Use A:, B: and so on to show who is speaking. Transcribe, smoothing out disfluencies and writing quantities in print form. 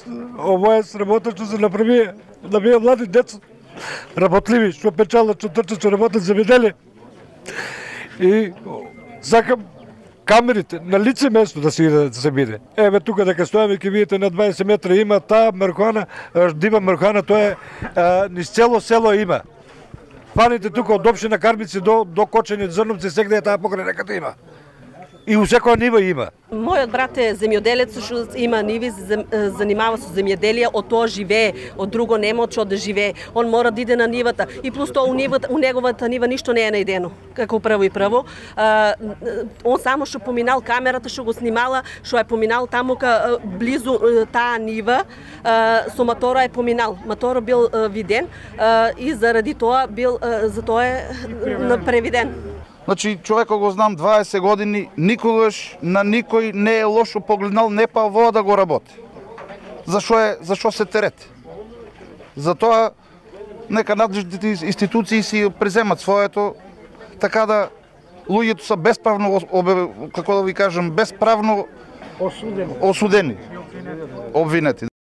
A: овој сработа што се направи да бие млади деца работливи, што печалат, што трчат, што работат земјоделие. И сакам камерите на лице место да се биде. Еве тука дека стоиме ќе видите на 20 метра има таа марихуана, дива марихуана, тоа е низ цело село има. Фаните тука од општина Карбици до Кочани, Зрновци, сегде таа покрај реката има. И у секоја нива има.
B: Мојот брат е земјоделец, што има ниви, занимава со земјоделие, од тоа живее, од друго нема од што да живее. Он мора да иде на нивата и плюс тоа у неговата нива ништо не е најдено, како прво и прво. Он само што поминал камерата, што го снимала, што е поминал таму близу таа нива, со мотора е поминал. Моторот бил виден и заради тоа е превиден.
C: Значи, човекот го знам 20 години, никогаш на никој не е лошо погледнал, не па во да го работи. Зашо се терет? Затоа нека надлежните институции си преземат своето, така да луѓето се бесправно, како да ви кажам, бесправно осудени, обвинети.